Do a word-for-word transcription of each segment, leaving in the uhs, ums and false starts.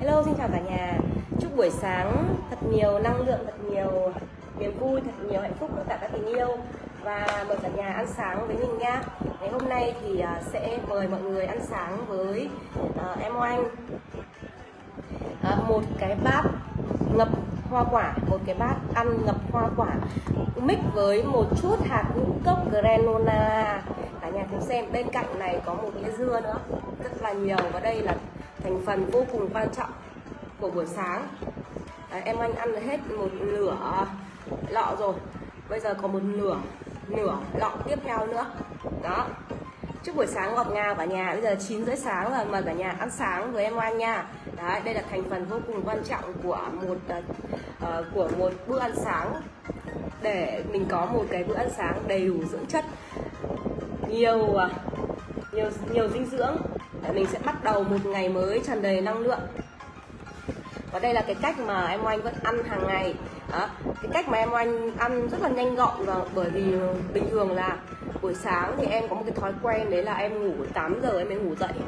Hello, xin chào cả nhà. Chúc buổi sáng thật nhiều năng lượng, thật nhiều niềm vui, thật nhiều hạnh phúc với cả các tình yêu. Và mời cả nhà ăn sáng với mình nha. Ngày hôm nay thì sẽ mời mọi người ăn sáng với uh, em Oanh. uh, Một cái bát ngập hoa quả, một cái bát ăn ngập hoa quả mix với một chút hạt ngũ cốc granola. Cả nhà cùng xem, bên cạnh này có một đĩa dưa nữa, rất là nhiều, và đây là thành phần vô cùng quan trọng của buổi sáng. Đấy, em Anh ăn hết một nửa lọ rồi, bây giờ có một nửa nửa lọ tiếp theo nữa. Đó, chúc buổi sáng ngọt ngào cả nhà. Bây giờ chín rưỡi sáng rồi, mời cả nhà ăn sáng với em Anh nha. Đấy, đây là thành phần vô cùng quan trọng của một uh, của một bữa ăn sáng, để mình có một cái bữa ăn sáng đầy đủ dưỡng chất, nhiều uh, nhiều nhiều dinh dưỡng, để mình sẽ bắt đầu một ngày mới tràn đầy năng lượng. Và đây là cái cách mà em Oanh vẫn ăn hàng ngày. Đó, cái cách mà em Oanh ăn rất là nhanh gọn, và bởi vì bình thường là buổi sáng thì em có một cái thói quen, đấy là em ngủ tám giờ em mới ngủ dậy.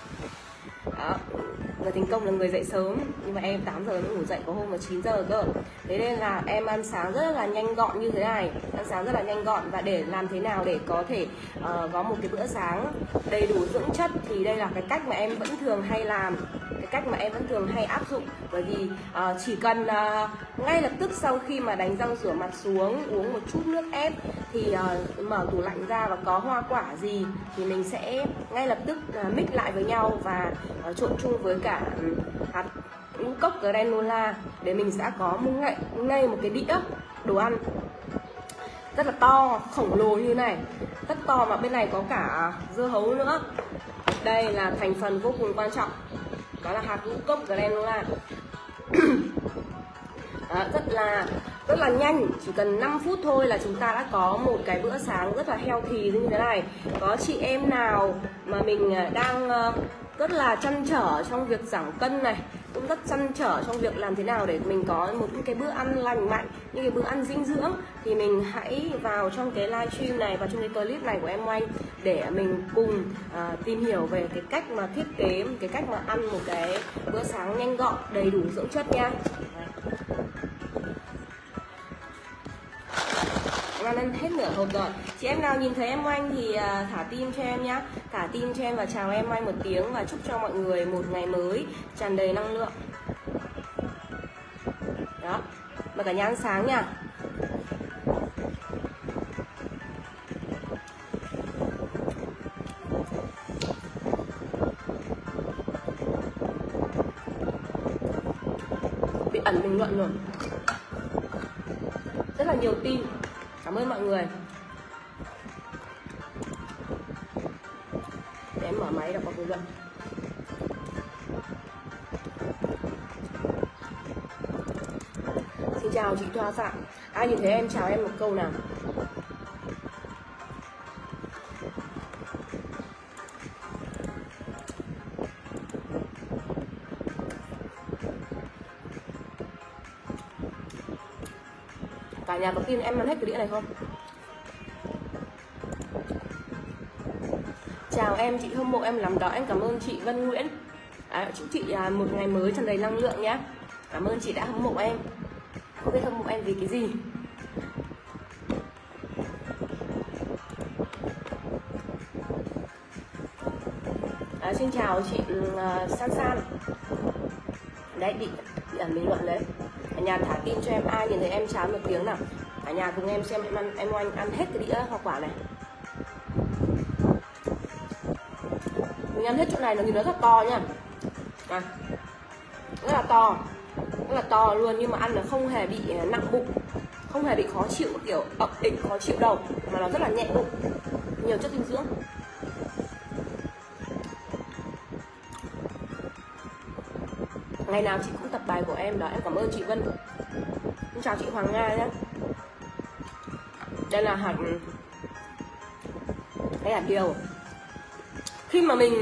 Đó, người thành công là người dậy sớm, nhưng mà em tám giờ mới ngủ dậy, có hôm là chín giờ cơ. Thế nên là em ăn sáng rất là nhanh gọn như thế này, ăn sáng rất là nhanh gọn. Và để làm thế nào để có thể uh, có một cái bữa sáng đầy đủ dưỡng chất, thì đây là cái cách mà em vẫn thường hay làm, cái cách mà em vẫn thường hay áp dụng. Bởi vì uh, chỉ cần uh, ngay lập tức sau khi mà đánh răng rửa mặt xuống, uống một chút nước ép, thì uh, mở tủ lạnh ra và có hoa quả gì thì mình sẽ ngay lập tức uh, mix lại với nhau và uh, trộn chung với cả hạt ngũ cốc granola, để mình sẽ có một ngay, ngay một cái đĩa đồ ăn rất là to, khổng lồ như này, rất to, mà bên này có cả dưa hấu nữa. Đây là thành phần vô cùng quan trọng, đó là hạt ngũ cốc granola. Đó, rất là rất là nhanh, chỉ cần năm phút thôi là chúng ta đã có một cái bữa sáng rất là healthy như thế này. Có chị em nào mà mình đang rất là trăn trở trong việc giảm cân này, cũng rất trăn trở trong việc làm thế nào để mình có một cái bữa ăn lành mạnh, những cái bữa ăn dinh dưỡng, thì mình hãy vào trong cái livestream này và trong cái clip này của em Oanh, để mình cùng uh, tìm hiểu về cái cách mà thiết kế, cái cách mà ăn một cái bữa sáng nhanh gọn, đầy đủ dưỡng chất nha. Em ăn hết nửa hộp rồi. Chị em nào nhìn thấy em Oanh thì uh, thả tim cho em nhá, thả tim cho em và chào em Oanh một tiếng, và chúc cho mọi người một ngày mới tràn đầy năng lượng. Đó, mời cả nhà ăn sáng nha. Bị ẩn bình luận rồi, rất là nhiều tin. Cảm ơn mọi người. Để em mở máy đọc bình luận. Xin chào chị Thoa Phạm. Ai nhìn thấy em chào em một câu nào. Cả nhà có tin em ăn hết cái đĩa này không? Chào em, chị hâm mộ em lắm đó. Em cảm ơn chị Vân Nguyễn. À, chúc chị một ngày mới tràn đầy năng lượng nhé. Cảm ơn chị đã hâm mộ em. Không biết hâm mộ em vì cái gì. À, xin chào chị uh, San San. Đấy, bị, bị ẩn bình luận đấy. Cả nhà thả tin cho em, ai nhìn thấy em chào một tiếng nào. Cả nhà cùng em xem em ăn, em Oanh ăn hết cái đĩa hoa quả này. Mình ăn hết chỗ này, nó nhìn nó rất to nha. À, rất là to, rất là to luôn, nhưng mà ăn nó không hề bị nặng bụng, không hề bị khó chịu, kiểu ậm ịch khó chịu đầu, mà nó rất là nhẹ bụng, nhiều chất dinh dưỡng. Ngày nào chị cũng tập bài của em đó, em cảm ơn chị Vân. Xin chào chị Hoàng Nga nhé. Đây là hạt, đây là điều. Khi mà mình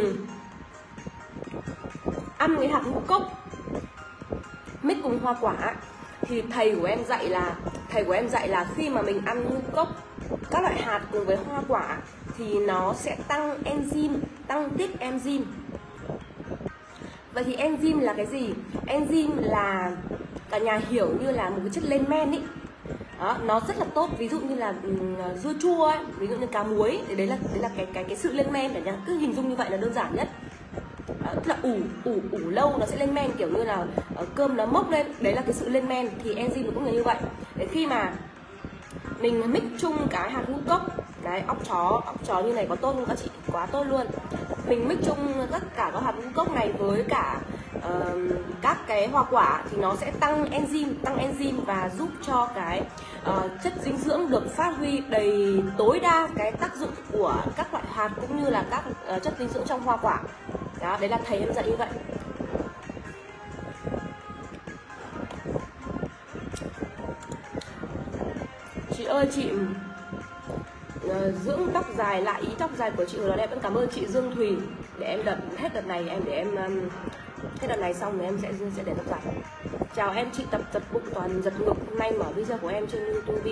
ăn cái hạt ngũ cốc mix cùng hoa quả, thì thầy của em dạy là thầy của em dạy là khi mà mình ăn ngũ cốc, các loại hạt cùng với hoa quả, thì nó sẽ tăng enzyme, tăng tiết enzyme. Vậy thì enzyme là cái gì? Enzyme là cả nhà hiểu như là một cái chất lên men ý. Đó, nó rất là tốt, ví dụ như là um, dưa chua ấy, ví dụ như cá muối, thì đấy là đấy là cái cái cái sự lên men, cả nhà cứ hình dung như vậy là đơn giản nhất. Đó, tức là ủ ủ ủ lâu nó sẽ lên men, kiểu như là uh, cơm nó mốc lên, đấy là cái sự lên men. Thì enzyme cũng là như vậy. Để khi mà mình mix chung cái hạt ngũ cốc, đấy, óc chó óc chó như này có tốt không các chị? Quá tốt luôn. Mình mix chung tất cả các hạt ngũ cốc này với cả uh, các cái hoa quả thì nó sẽ tăng enzyme tăng enzyme và giúp cho cái uh, chất dinh dưỡng được phát huy đầy tối đa cái tác dụng của các loại hạt cũng như là các uh, chất dinh dưỡng trong hoa quả. Đó, đấy là thầy em dạy như vậy. Chị ơi, chị uh, dưỡng tóc dài lại, ý tóc dài của chị hồi đó đẹp. Em cảm ơn chị Dương Thùy. Để em đợt hết đợt này em để em um, hết đợt này xong thì em sẽ sẽ để tóc dài. Chào em chị Tập giật bụng toàn giật ngực. Hôm nay mở video của em trên YouTube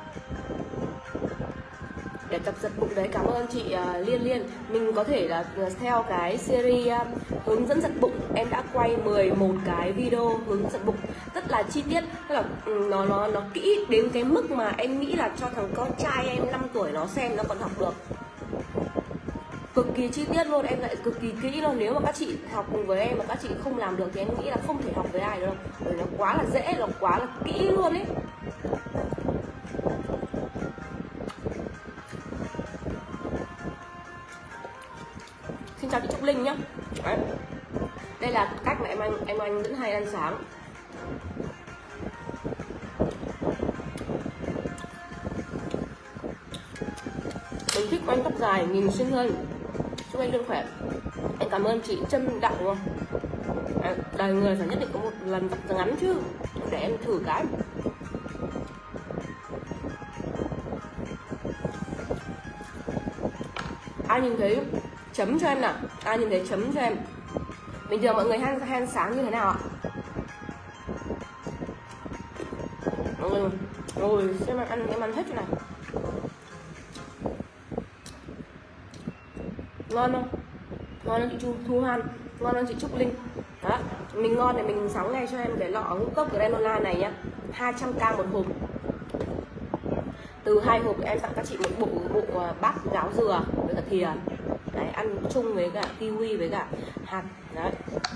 để tập giật bụng đấy. Cảm ơn chị uh, Liên Liên. Mình có thể là uh, theo cái series uh, hướng dẫn giật bụng. Em đã quay mười một cái video hướng dẫn giật bụng rất là chi tiết, tức là um, nó nó nó kỹ đến cái mức mà em nghĩ là cho thằng con trai em năm tuổi nó xem nó còn học được. Cực kỳ chi tiết luôn, em dạy cực kỳ kỹ luôn. Nếu mà các chị học cùng với em mà các chị không làm được thì em nghĩ là không thể học với ai đâu, bởi nó quá là dễ, nó quá là kỹ luôn ấy. Xin chào chị Trúc Linh nhá. Đấy. Đây là cách mà em anh em anh vẫn hay ăn sáng. Mình thích anh tóc dài, nhìn xinh hơn. Chúc anh luôn khỏe. Anh cảm ơn chị Trâm Đặng luôn. À, đời người phải nhất định có một lần tóc ngắn chứ. Để em thử cái. Ai nhìn thấy chấm cho em nào. Ai nhìn thấy chấm cho em. Bình thường mọi người hay ăn sáng như thế nào ạ? Mọi người ngồi xem em ăn, em ăn hết chỗ này. Ngon không? Ngon không chị Chu Thu Hoan? Ngon không chị Trúc Linh? Đó, mình ngon này mình sóng ngay cho em cái lọ ngũ cốc granola này nhá, hai trăm k một hộp. Từ hai hộp em tặng các chị một bộ bộ bát gáo dừa với cả thìa. Đấy, ăn chung với cả kiwi với cả hạt. Đấy.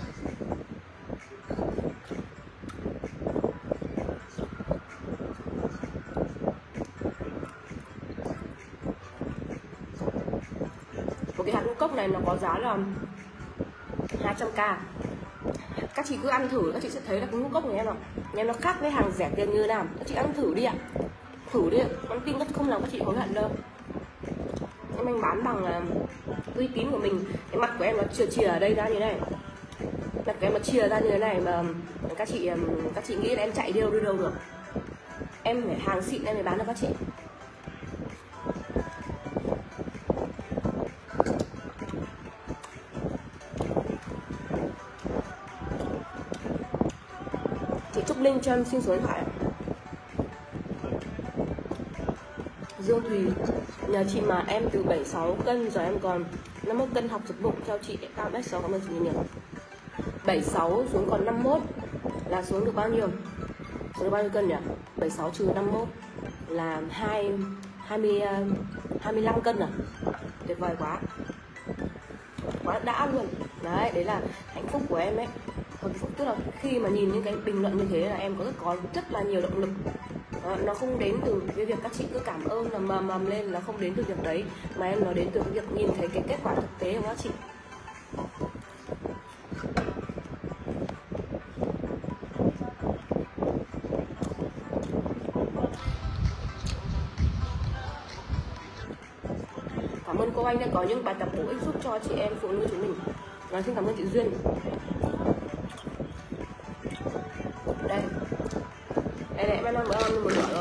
Một cái hạt ngũ cốc này nó có giá là hai trăm k. Các chị cứ ăn thử, các chị sẽ thấy là cái ngũ cốc của em nào em nó khác với hàng rẻ tiền như nào. Các chị ăn thử đi ạ. Thử đi, con tin không làm các chị hối hận đâu. Em anh bán bằng uh, uy tín của mình. Cái mặt của em nó chìa chìa ở đây ra như này, mặt của em nó chìa ra như thế này mà các chị um, các chị nghĩ là em chạy đi đâu đi đâu được. Em phải hàng xịn em mới bán cho các chị. Chị Trúc Linh cho em xin số điện thoại. Dương Thùy, nhờ chị mà em từ bảy mươi sáu cân giờ em còn năm mươi mốt cân, học giật bụng theo chị cao mét sáu. Cảm ơn chị nhiều. bảy mươi sáu xuống còn năm mươi mốt là xuống được bao nhiêu? Xuống được bao nhiêu cân nhỉ? bảy mươi sáu trừ năm mươi mốt là hai mươi, hai mươi lăm cân à? Tuyệt vời quá. Quá đã luôn. Đấy, đấy là hạnh phúc của em ấy. Hạnh phúc tức là khi mà nhìn những cái bình luận như thế là em có rất có rất là nhiều động lực. Đó, nó không đến từ cái việc các chị cứ cảm ơn là mầm mầm lên, là không đến từ việc đấy, mà em nó đến từ cái việc nhìn thấy cái kết quả thực tế của các chị. Cảm ơn cô Anh đã có những bài tập bổ ích giúp cho chị em phụ nữ chúng mình. Và xin cảm ơn chị Duyên. Đây, đây này, em ăn một ăn một nửa rồi.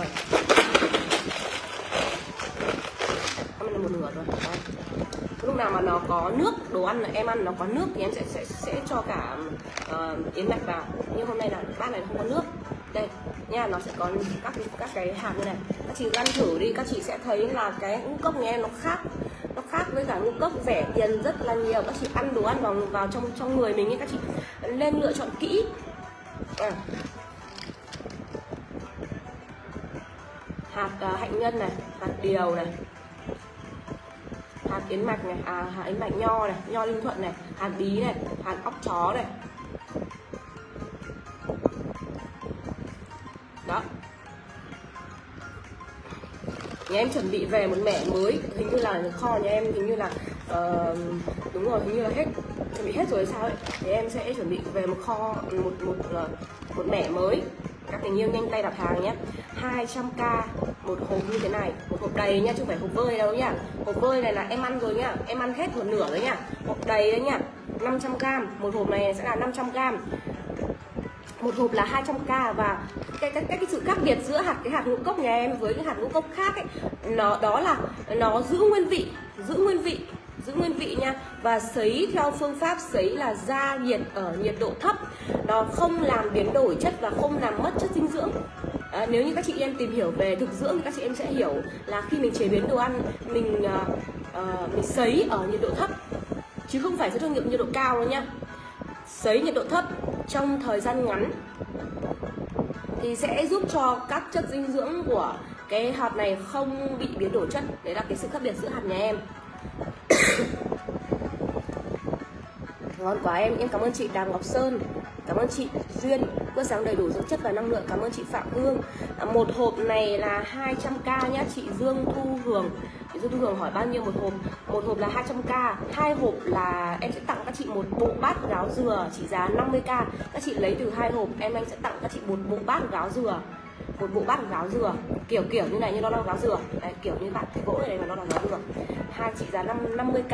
Em ăn một nửa rồi. Đấy. Lúc nào mà nó có nước, đồ ăn là em ăn nó có nước thì em sẽ sẽ sẽ cho cả uh, yến mạch vào. Nhưng hôm nay là bát này không có nước. Đây nha, nó sẽ có các các cái hạt như này. Các chị ăn thử đi, các chị sẽ thấy là cái ngũ cốc của em nó khác, nó khác với cả ngũ cốc rẻ tiền rất là nhiều. Các chị ăn đồ ăn vào vào trong trong người mình ấy, các chị nên lựa chọn kỹ. À. Hạt uh, hạnh nhân này, hạt điều này, hạt yến mạch này, à hạt yến mạch nho này, nho Ninh Thuận này, hạt bí này, hạt óc chó này. Đó. Nhà em chuẩn bị về một mẻ mới, hình như là kho nhà em hình như là uh, đúng rồi, hình như là hết, chuẩn bị hết rồi sao ấy. Thì em sẽ chuẩn bị về một kho một một một mẻ mới. Các tình yêu nhanh tay đặt hàng nhé. hai trăm k một hộp như thế này, một hộp đầy nha, chứ không phải hộp vơi đâu nhá. Hộp vơi này là em ăn rồi nhá, em ăn hết một nửa rồi nhá. Hộp đầy đấy nhá, năm trăm gram, một hộp này sẽ là năm trăm gram. Một hộp là hai trăm k. Và cái, cái, cái, cái sự khác biệt giữa hạt cái hạt ngũ cốc nhà em với cái hạt ngũ cốc khác ấy, nó đó là nó giữ nguyên vị, giữ nguyên vị, giữ nguyên vị nha. Và sấy theo phương pháp sấy là gia nhiệt ở nhiệt độ thấp, nó không làm biến đổi chất và không làm mất chất dinh dưỡng. À, nếu như các chị em tìm hiểu về thực dưỡng thì các chị em sẽ hiểu là khi mình chế biến đồ ăn mình uh, uh, mình sấy ở nhiệt độ thấp chứ không phải sấy trong nhiệt độ cao đâu nhá. Sấy nhiệt độ thấp trong thời gian ngắn thì sẽ giúp cho các chất dinh dưỡng của cái hạt này không bị biến đổi chất. Đấy là cái sự khác biệt giữa hạt nhà em. Ngon quá em, em cảm ơn chị Đàm Ngọc Sơn, cảm ơn chị Duyên, bữa sáng đầy đủ dưỡng chất và năng lượng, cảm ơn chị Phạm Hương. À, một hộp này là hai trăm k nhá, chị Dương Thu Hường. Chị Dương Thu Hường hỏi bao nhiêu một hộp? Một hộp là hai trăm k, hai hộp là em sẽ tặng các chị một bộ bát gáo dừa trị giá năm mươi k. Các chị lấy từ hai hộp, em anh sẽ tặng các chị một bộ bát gáo dừa. Một bộ bát gáo dừa kiểu kiểu như này, như nó là gáo dừa. Đấy, kiểu như bạn cái gỗ này mà nó là gáo dừa. Hai trị giá năm mươi k.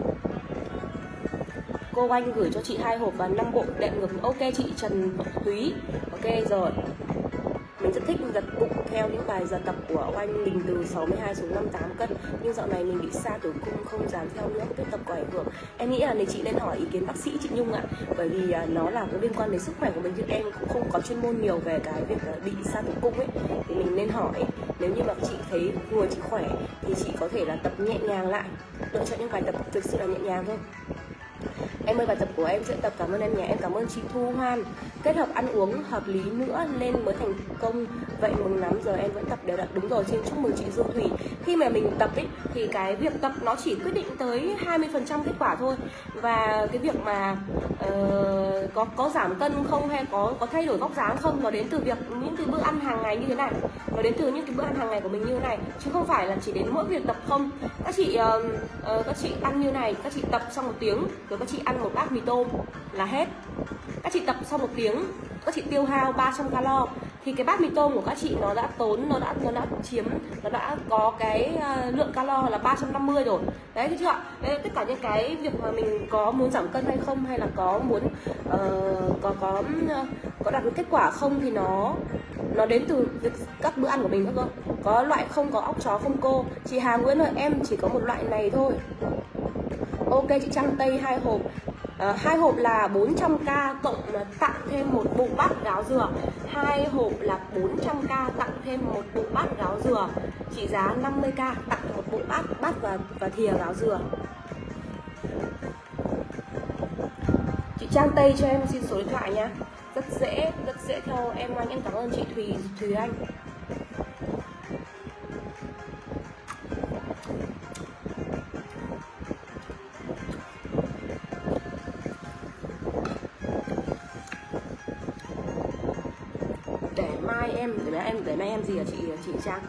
Cô Anh gửi cho chị hai hộp và năm bộ đệm ngực. Ok chị Trần Thúy. Ok rồi. Mình rất thích giật bụng theo những bài giật tập của Oanh. Mình từ sáu mươi hai xuống năm mươi tám cân, nhưng dạo này mình bị sa tử cung, không dám theo nữa, biết tập có ảnh hưởng. Em nghĩ là này chị nên hỏi ý kiến bác sĩ chị Nhung ạ. Bởi vì nó là có liên quan đến sức khỏe của mình, chứ em cũng không có chuyên môn nhiều về cái việc bị sa tử cung ấy. Thì mình nên hỏi. Nếu như mà chị thấy người chị khỏe thì chị có thể là tập nhẹ nhàng lại, lựa chọn những bài tập thực sự là nhẹ nhàng thôi. Em ơi, bài tập của em sẽ tập. Cảm ơn em nhà. Em cảm ơn chị Thu Hoan. Kết hợp ăn uống hợp lý nữa nên mới thành công. Vậy mừng lắm, giờ em vẫn tập đều đặn. Đúng rồi, xin chúc mừng chị Dương Thủy. Khi mà mình tập ấy thì cái việc tập nó chỉ quyết định tới hai mươi phần trăm kết quả thôi. Và cái việc mà uh, có có giảm cân không hay có có thay đổi vóc dáng không, nó đến từ việc những cái bữa ăn hàng ngày như thế này. Nó đến từ những cái bữa ăn hàng ngày của mình như thế này, chứ không phải là chỉ đến mỗi việc tập không. Các chị uh, uh, các chị ăn như này, các chị tập xong một tiếng rồi các chị ăn một bát mì tôm là hết. Các chị tập sau một tiếng, các chị tiêu hao ba trăm calo thì cái bát mì tôm của các chị nó đã tốn, nó đã nó đã chiếm, nó đã có cái uh, lượng calo là ba trăm năm mươi rồi. Đấy, thấy chưa ạ? Đấy, tất cả những cái việc mà mình có muốn giảm cân hay không, hay là có muốn uh, có có uh, có đạt được kết quả không, thì nó nó đến từ việc các bữa ăn của mình thôi. Có loại không có óc chó không cô? Chị Hà Nguyễn ơi, em chỉ có một loại này thôi. Ok chị Trang Tây hai hộp. À, hai hộp là bốn trăm k cộng tặng thêm một bộ bát gáo dừa. Hai hộp là bốn trăm k tặng thêm một bộ bát gáo dừa trị giá năm mươi k, tặng một bộ bát bát và và thìa gáo dừa. Chị Trang Tây cho em xin số điện thoại nhá. Rất dễ, rất dễ theo em anh. Em cảm ơn chị Thùy Thùy Anh. Để mai em, để mai em, để mai em gì hả chị chị Trang?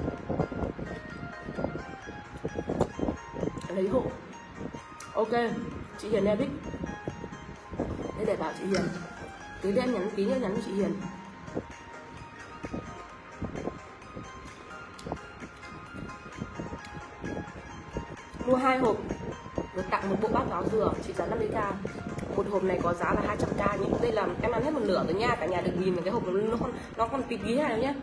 Lấy hộ. Ok, chị Hiền Edic. Thế để bảo chị Hiền. Tí nữa em nhắn, tí nữa nhắn cho chị Hiền. Mua hai hộp rồi tặng một bộ bát gáo dừa trị giá năm mươi k. Một hộp này có giá là hai trăm k. Nhưng đây là em ăn hết một nửa rồi nha. Cả nhà được nhìn cái hộp nó còn nó còn tịt ghí này nhé.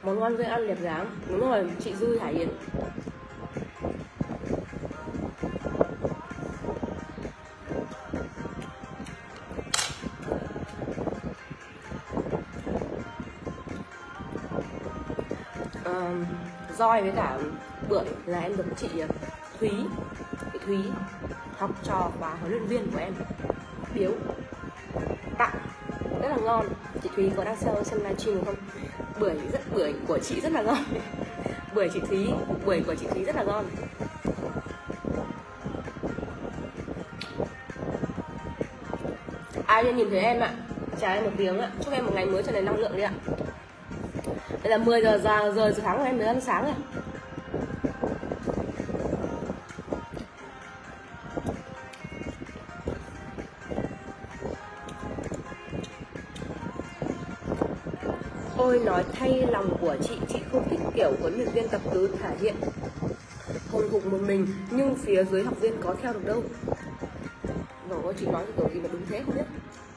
Món ngon dễ ăn đẹp dáng. Đúng rồi, chị Dư Hải Yến. Uh, roi với cả bưởi là em được chị Thúy, chị Thúy học trò và huấn luyện viên của em biếu tặng rất là ngon. Chị Thúy có đang xem xem livestream không? Bưởi rất bưởi của chị rất là ngon. Bưởi chị Thúy, bưởi của chị Thúy rất là ngon. Ai nhìn thấy em ạ, chào em một tiếng ạ, chúc em một ngày mới tràn đầy năng lượng đi ạ. Đây là mười giờ giờ giờ sáng của em mới ăn sáng rồi. Ôi nói thay lòng của chị, chị không thích kiểu huấn luyện viên tập cứ thể hiện hùng hục một mình nhưng phía dưới học viên có theo được đâu. Rồi chị nói cái kiểu gì mà đúng thế không biết.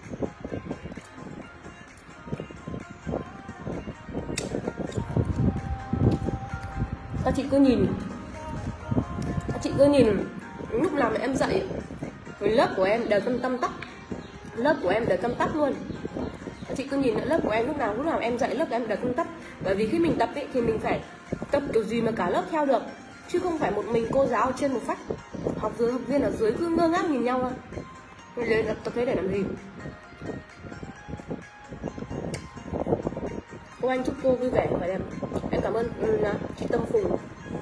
Các chị cứ nhìn, các chị cứ nhìn lúc nào mà em dạy lớp của em đều tâm tâm tắc, lớp của em đều tâm tắc luôn. Các chị cứ nhìn lớp của em lúc nào lúc nào em dạy lớp của em đều tâm tắc, bởi vì khi mình tập ấy, thì mình phải tập kiểu gì mà cả lớp theo được, chứ không phải một mình cô giáo ở trên một phát, học dưới học viên ở dưới cứ ngơ ngác nhìn nhau. Mình lên tập thế để làm gì? Cô anh chúc cô vui vẻ và đẹp. Em cảm ơn uh, chị Tâm Phùng.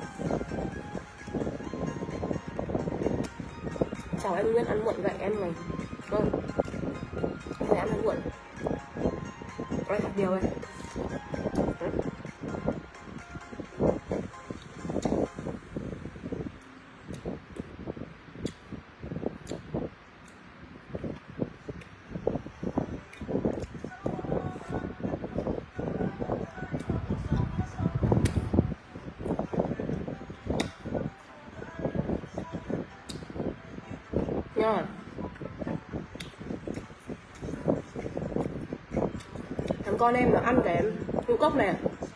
Chào em Nguyên, ăn muộn vậy em này. Vâng, em phải ăn ăn muộn. Có thật điều này. Nha. Thằng con em nó ăn cái ngũ cốc này,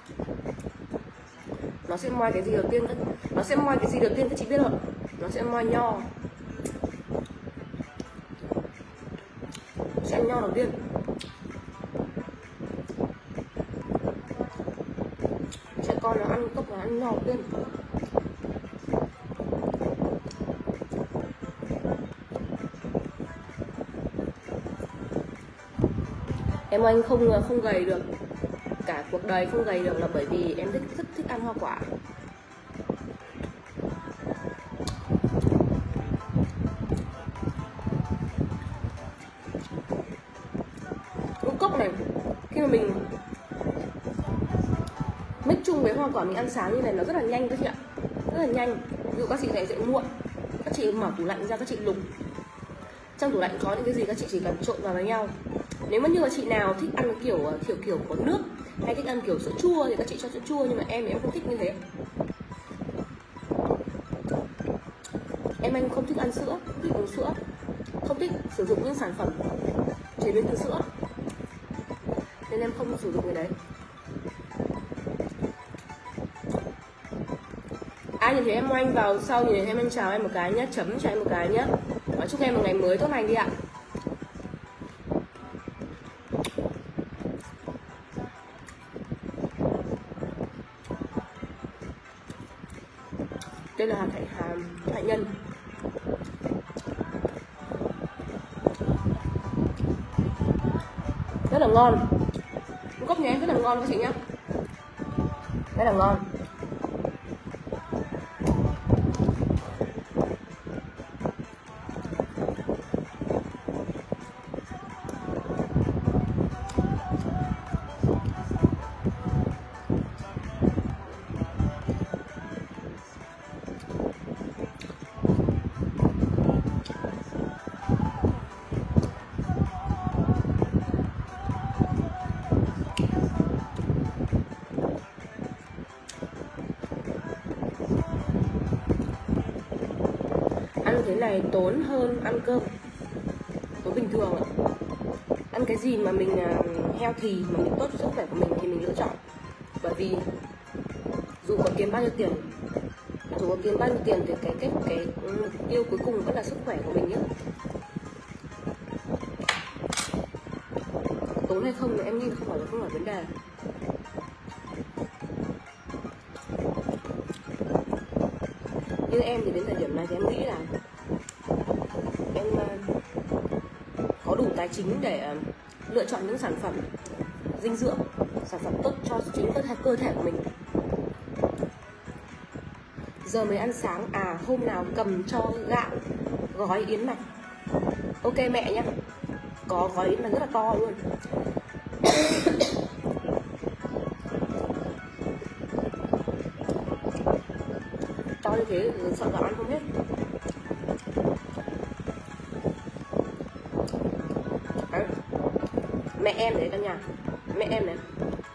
nó sẽ moi cái gì đầu tiên? Nó sẽ moi cái gì đầu tiên các chị biết không? Nó sẽ moi nho. Sẽ ăn nho đầu tiên. Trẻ con nó ăn cốc là ăn nho đầu tiên. Em anh không không gầy được, cả cuộc đời không gầy được là bởi vì em thích rất thích ăn hoa quả. Ngũ cốc này khi mà mình mix chung với hoa quả mình ăn sáng như này nó rất là nhanh các chị ạ, rất là nhanh. Ví dụ các chị dậy dậy muộn, các chị mở tủ lạnh ra, các chị lục trong tủ lạnh có những cái gì các chị chỉ cần trộn vào với nhau. Nếu mà như là chị nào thích ăn kiểu kiểu kiểu có nước hay thích ăn kiểu sữa chua thì các chị cho sữa chua, nhưng mà em thì em không thích như thế. Em anh không thích ăn sữa, không thích uống sữa, không thích sử dụng những sản phẩm chế biến từ sữa, nên em không sử dụng cái đấy. Ai nhìn thấy em anh vào sau nhìn thấy em anh chào em một cái nhé, chấm cho em một cái nhé, và chúc em một ngày mới tốt lành đi ạ. Đây là hạt hải hàm hải nhân. Rất là ngon. Cốc nhé, rất là ngon các chị nhé. Rất là ngon. Ăn thế này tốn hơn ăn cơm, tốn bình thường ạ. Ăn cái gì mà mình healthy, mà mình tốt cho sức khỏe của mình thì mình lựa chọn. Bởi vì dù có kiếm bao nhiêu tiền, dù có kiếm bao nhiêu tiền thì cái cái cái mục tiêu cuối cùng vẫn là sức khỏe của mình nhé. Tốn hay không thì em nghĩ không phải là không phải vấn đề. Như em thì đến thời điểm này thì em nghĩ là em có đủ tài chính để lựa chọn những sản phẩm dinh dưỡng, sản phẩm tốt cho chính cơ thể, cơ thể của mình. Giờ mới ăn sáng, à hôm nào cầm cho gạo gói yến mạch. Ok mẹ nhá, có gói yến mạch rất là to luôn. To như thế sợ gạo ăn không hết. Đấy. Mẹ em đấy cả nhà, mẹ em đấy,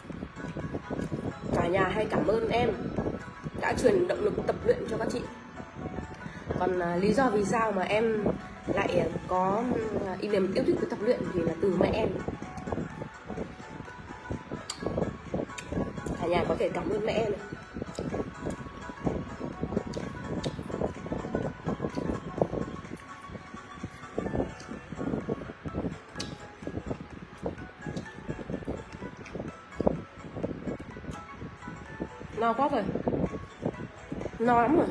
cả nhà hay cảm ơn em đã truyền động lực tập luyện cho các chị. Còn uh, lý do vì sao mà em lại có uh, niềm yêu thích với tập luyện thì là từ mẹ em. Cả nhà có thể cảm ơn mẹ em. No quá rồi, no lắm rồi,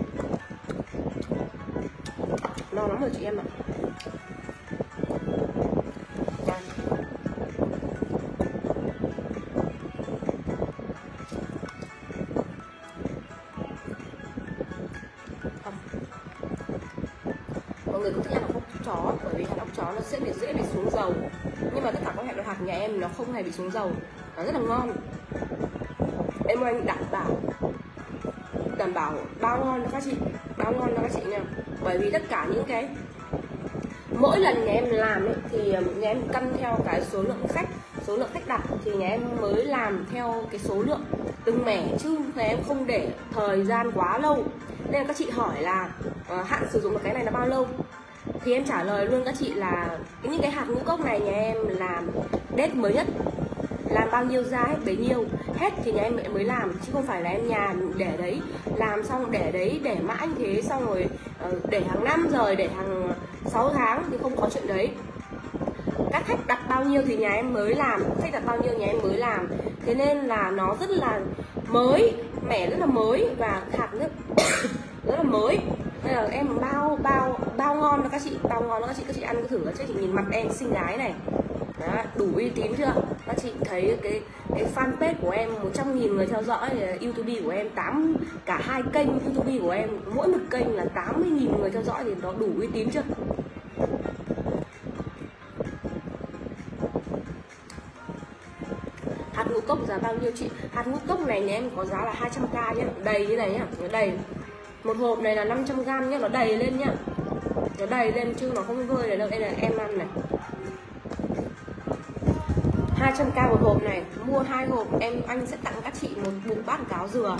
no lắm rồi chị em ạ. Đây. Không. Mọi người cũng thích ăn hạt óc chó, bởi vì hạt óc chó nó sẽ bị dễ bị xuống dầu, nhưng mà tất cả các loại hạt nhà em nó không hề bị xuống dầu, nó rất là ngon. Em anh đảm bảo đảm bảo bao ngon cho các chị, bao ngon cho các chị nha. Bởi vì tất cả những cái mỗi lần nhà em làm ấy, thì nhà em căn theo cái số lượng khách, số lượng khách đặt thì nhà em mới làm theo cái số lượng từng mẻ, chứ nhà em không để thời gian quá lâu. Nên là các chị hỏi là uh, hạn sử dụng một cái này là bao lâu, thì em trả lời luôn các chị là những cái hạt ngũ cốc này nhà em làm date mới nhất, làm bao nhiêu ra hết bấy nhiêu, hết thì nhà em mới làm, chứ không phải là em nhà để đấy làm xong để đấy để mãi như thế, xong rồi để hàng năm rồi để hàng sáu tháng thì không có chuyện đấy. Các khách đặt bao nhiêu thì nhà em mới làm, khách đặt bao nhiêu nhà em mới làm, thế nên là nó rất là mới, mẻ rất là mới và hạt rất rất là mới. Bây giờ em bao bao bao ngon cho các chị, bao ngon cho các chị, các chị ăn cứ thử, các chị nhìn mặt em xinh gái này. Đó, đủ uy tín chưa? Các chị thấy cái cái fanpage của em một trăm nghìn người theo dõi, YouTube của em tám, cả hai kênh YouTube của em mỗi một kênh là tám mươi nghìn người theo dõi thì nó đủ uy tín chưa? Hạt ngũ cốc giá bao nhiêu chị? Hạt ngũ cốc này nhà em có giá là hai trăm k nhá, đầy như này nhá, nó đầy. Một hộp này là năm trăm gram nhá, nó đầy lên nhá. Nó đầy lên chứ nó không vơi này đâu. Đây là em ăn này. hai trăm k một hộp này, mua hai hộp em anh sẽ tặng các chị một bụng bát cáo dừa.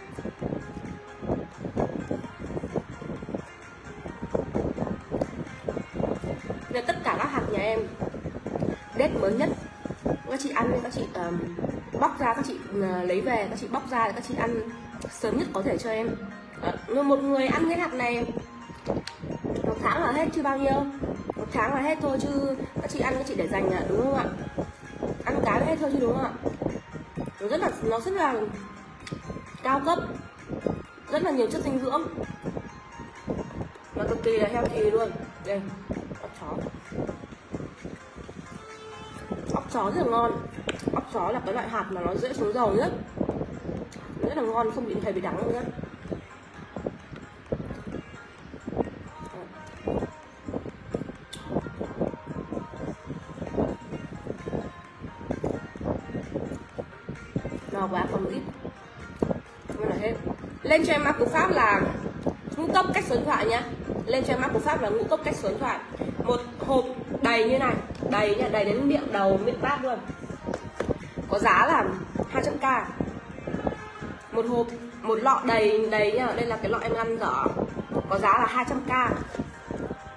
Nên tất cả các hạt nhà em date mới nhất, các chị ăn các chị um, bóc ra, các chị uh, lấy về, các chị bóc ra các chị ăn sớm nhất có thể cho em. Uh, một người ăn cái hạt này một tháng là hết chứ bao nhiêu, một tháng là hết thôi, chứ các chị ăn các chị để dành à, đúng không ạ? Ăn cái hết thôi chứ đúng không ạ? Nó rất là nó rất là cao cấp, rất là nhiều chất dinh dưỡng, nó cực kỳ là healthy luôn. Đây, ốc chó, ốc chó rất là ngon. Ốc chó là cái loại hạt mà nó dễ xuống dầu nhất, rất là ngon, không bị hề bị đắng luôn á. No quá, còn một ít là hết. Lên cho em mã cú pháp là ngũ cốc cách số điện thoại nhá. Lên cho em mã cú pháp là ngũ cốc cách số điện thoại. Một hộp đầy như này, đầy nha, đầy đến miệng đầu miệng bát luôn, có giá là hai trăm k. Một hộp, một lọ đầy đầy nhá. Đây là cái lọ em ăn dở, có giá là hai trăm k,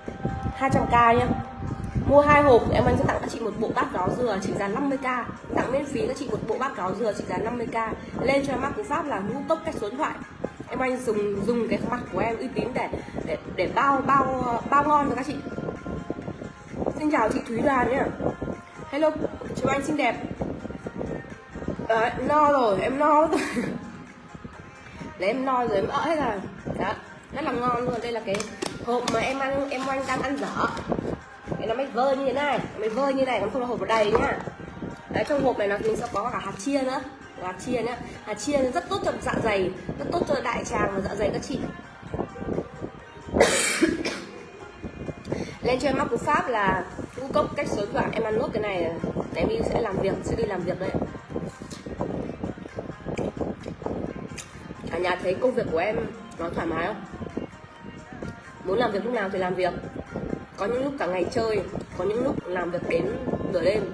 hai trăm k nhá. Mua hai hộp em anh sẽ tặng các chị một bộ bát cáo dừa chỉ giá năm mươi k, tặng tặng miễn phí các chị một bộ bát cáo dừa trị giá năm mươi k. Lên cho em mắc cú pháp là ngũ cốc cách số điện thoại. Em anh dùng dùng cái mặt của em uy tín để để để bao bao bao ngon cho các chị. Xin chào chị Thúy Đoàn nhá. Hello chú anh xinh đẹp. Đấy, no rồi, em no rồi. Đấy, em no rồi, em ỡ hết rồi. Đó, rất là ngon luôn. Đây là cái hộp mà em ăn, em anh đang ăn dở. Cái nó mới vơi như thế này, mới vơi như này, còn không là hộp vào đầy nhá. Đấy, trong hộp này là mình sẽ có cả hạt chia nữa. Hạt chia nhá. Hạt chia rất tốt cho dạ dày, rất tốt cho đại tràng và dạ dày các chị. Lên cho em mắc cú pháp là ngũ cốc cách số điện thoại. Em ăn nốt cái này để em sẽ làm việc, sẽ đi làm việc đấy. Cả nhà thấy công việc của em nó thoải mái không? Muốn làm việc lúc nào thì làm việc. Có những lúc cả ngày chơi, có những lúc làm việc đến nửa đêm.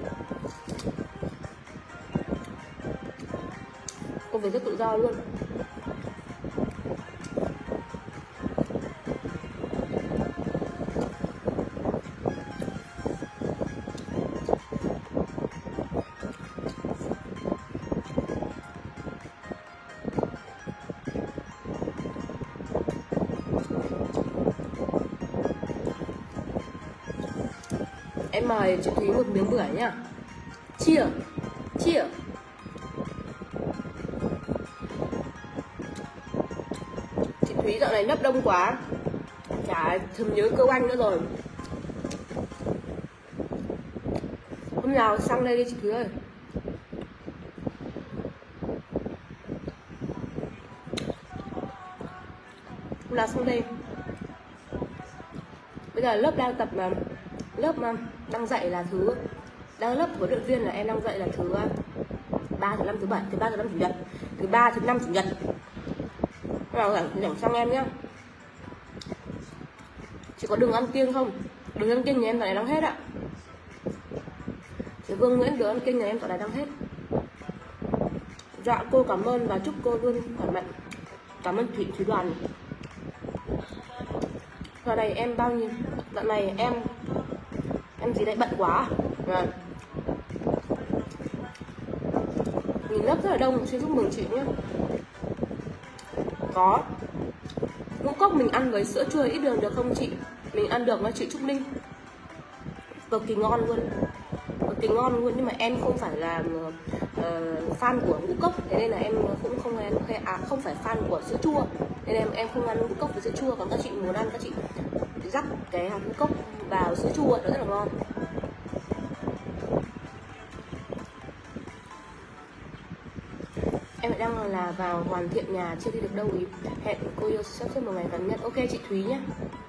Công việc rất tự do luôn. Em mời chị Thúy một miếng bưởi nhá. Chia, chia. Chị Thúy dạo này nấp đông quá, chả thèm nhớ cơ anh nữa rồi. Hôm nào sang đây đi chị Thúy ơi. Hôm nào sang đây. Bây giờ lớp đang tập mà, lớp mà đang dạy là thứ đang lớp huấn luyện viên là em đang dạy là thứ ba, thứ năm, thứ bảy, thứ ba, thứ năm, chủ nhật, thứ ba, thứ năm, chủ nhật. Nào rảnh rảnh sang em nhá. Chị có đường ăn kiêng không? Đường ăn kiêng nhà em tại này đang hết ạ. Chị Vương Nguyễn, đường ăn kiêng nhà em tại này đang hết. Dạ cô cảm ơn và chúc cô luôn khỏe mạnh. Cảm ơn Thủy Thúy Đoàn. Giờ này em bao nhiêu? Dạo này em em gì đấy bận quá à. Nhìn lớp rất là đông, xin chúc mừng chị nhé. Có ngũ cốc mình ăn với sữa chua ít đường được không chị? Mình ăn được, nó chị Trúc Linh. Cực kỳ ngon luôn, cực kỳ ngon luôn. Nhưng mà em không phải là uh, fan của ngũ cốc, thế nên là em cũng không em à, không phải fan của sữa chua, nên em em không ăn ngũ cốc với sữa chua. Còn các chị muốn ăn, các chị rắc cái hạt ngũ cốc vào sữa chua nó rất là ngon. Em lại đang là vào hoàn thiện nhà, chưa đi được đâu ý. Hẹn cô yêu sắp xếp một ngày gần nhất. Ok chị Thúy nhé.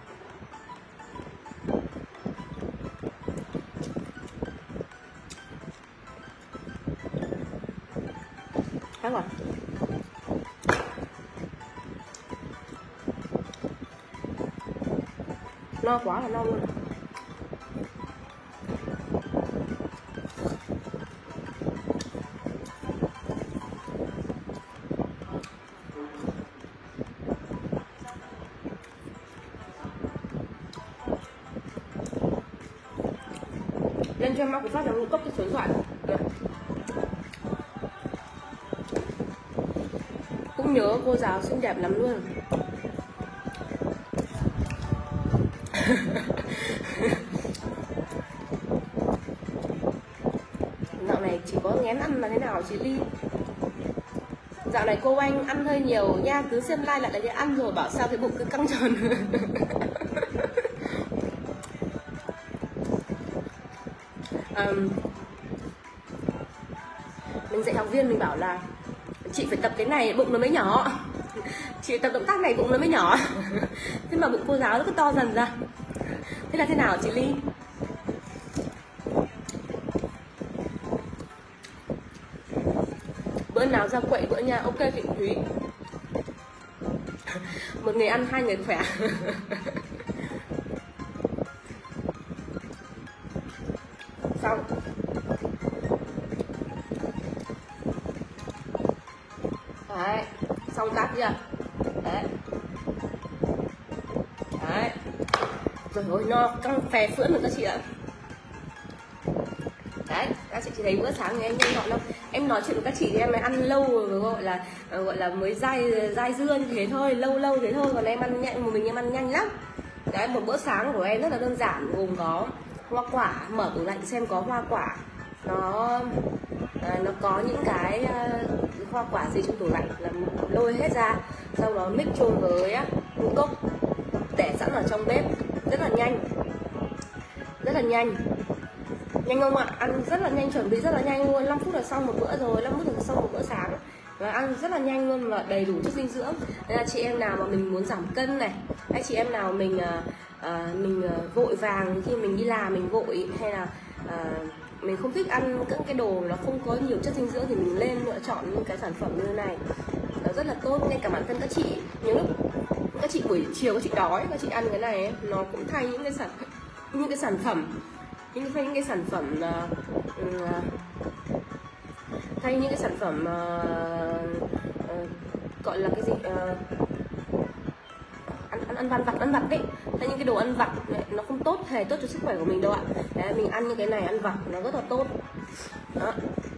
Khác rồi. No quá là no luôn. Lên cho em mắc phát là ngũ cốc cái số điện thoại. Cũng nhớ cô giáo xinh đẹp lắm luôn. Dạo này chỉ có nghén ăn là thế nào chị Ly? Dạo này cô anh ăn hơi nhiều nha, cứ xem like lại là cái ăn rồi bảo sao cái bụng cứ căng tròn. um, mình dạy học viên mình bảo là chị phải tập cái này bụng nó mới nhỏ, chị tập động tác này bụng nó mới nhỏ. Thế mà bụng cô giáo nó cứ to dần ra. Thế là thế nào chị Ly? Bữa nào ra quậy bữa nha. Ok chị Thúy. Một người ăn hai người khỏe. Xong. Đấy, xong tắt chưa? Đấy. Đấy. Rồi ôi no căng phè phưỡn rồi các chị ạ. Đấy, Các chị thấy bữa sáng thì em nhanh gọn đâu. Em nói chuyện với các chị thì em mới ăn lâu rồi, gọi là gọi là mới dai dai dưa như thế thôi, lâu lâu thế thôi, còn em ăn nhanh, một mình em ăn nhanh lắm. Đấy, một bữa sáng của em rất là đơn giản, gồm có hoa quả, mở tủ lạnh xem có hoa quả, nó à, nó có những cái uh, hoa quả gì trong tủ lạnh là lôi hết ra, sau đó mix chung với ngũ cốc để sẵn ở trong bếp, rất là nhanh, rất là nhanh. Nhanh không ạ? Ăn rất là nhanh, chuẩn bị rất là nhanh luôn, năm phút là xong một bữa rồi, năm phút là xong một bữa sáng. Và ăn rất là nhanh luôn và đầy đủ chất dinh dưỡng. Nên là chị em nào mà mình muốn giảm cân này, hay chị em nào mình uh, mình uh, vội vàng khi mình đi làm mình vội, hay là uh, mình không thích ăn các cái đồ nó không có nhiều chất dinh dưỡng thì mình lên lựa chọn những cái sản phẩm như thế này. Nó rất là tốt, ngay cả bản thân các chị nhiều lúc các chị buổi chiều các chị đói, các chị ăn cái này ấy, nó cũng thay những cái sản những cái sản phẩm những cái những cái sản phẩm uh, uh, thay những cái sản phẩm uh, uh, gọi là cái gì uh, ăn ăn ăn vặt vặt ăn vặt đấy, thay những cái đồ ăn vặt này, nó không tốt, hề tốt cho sức khỏe của mình đâu ạ. Đấy, mình ăn những cái này ăn vặt nó rất là tốt đó.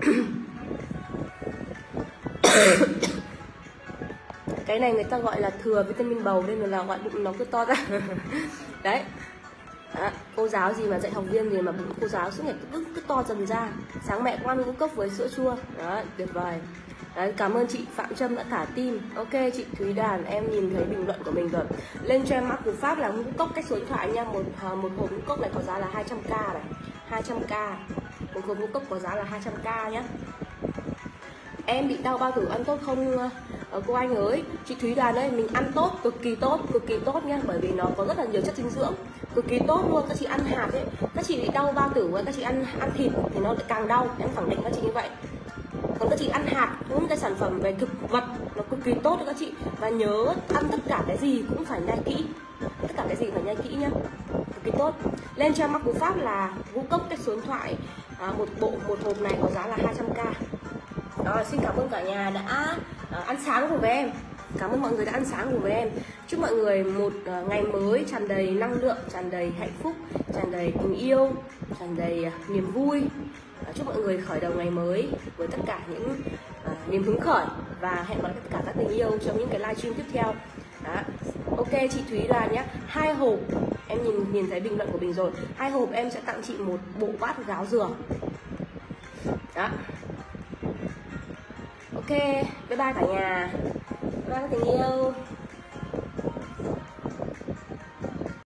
Cái này người ta gọi là thừa vitamin bầu nên là gọi bụng nó cứ to ra. Đấy. Đó, cô giáo gì mà dạy học viên gì mà bụng cô giáo suốt ngày cứ, cứ to dần ra. Sáng mẹ con ngũ cốc với sữa chua. Đó, tuyệt vời. Đấy, cảm ơn chị Phạm Trâm đã thả tim. Ok, chị Thúy Đàn, em nhìn thấy bình luận của mình rồi. Lên cho em mắc cú pháp là ngũ cốc, cách số điện thoại nha. Một một hộp ngũ cốc này có giá là hai trăm k này, hai trăm k. Một hộp ngũ cốc có giá là hai trăm k nhá. Em bị đau bao tử ăn tốt không cô anh ơi? Chị Thúy Đàn ơi, mình ăn tốt, cực kỳ tốt, cực kỳ tốt nhá, bởi vì nó có rất là nhiều chất dinh dưỡng, cực kỳ tốt luôn. Các chị ăn hạt ấy, các chị bị đau bao tử, các chị ăn ăn thịt thì nó lại càng đau, em khẳng định các chị như vậy. Còn các chị ăn hạt, những cái sản phẩm về thực vật nó cực kỳ tốt cho các chị. Và nhớ ăn tất cả cái gì cũng phải nhai kỹ, tất cả cái gì phải nhai kỹ nhá, cực kỳ tốt. Lên cho mắc cú pháp là ngũ cốc, cách số điện thoại à, một bộ một hộp này có giá là hai trăm k. Rồi, xin cảm ơn cả nhà đã uh, ăn sáng cùng với em. Cảm ơn mọi người đã ăn sáng cùng với em. Chúc mọi người một uh, ngày mới tràn đầy năng lượng, tràn đầy hạnh phúc, tràn đầy tình yêu, tràn đầy uh, niềm vui. uh, Chúc mọi người khởi đầu ngày mới với tất cả những uh, niềm hứng khởi. và hẹn gặp lại tất cả các tình yêu trong những cái livestream tiếp theo. Đó. Ok chị Thúy là nhé, hai hộp em nhìn nhìn thấy bình luận của mình rồi, hai hộp em sẽ tặng chị một bộ bát gáo dừa. Đó. Ok, bye bye cả nhà, bye bye các tình yêu.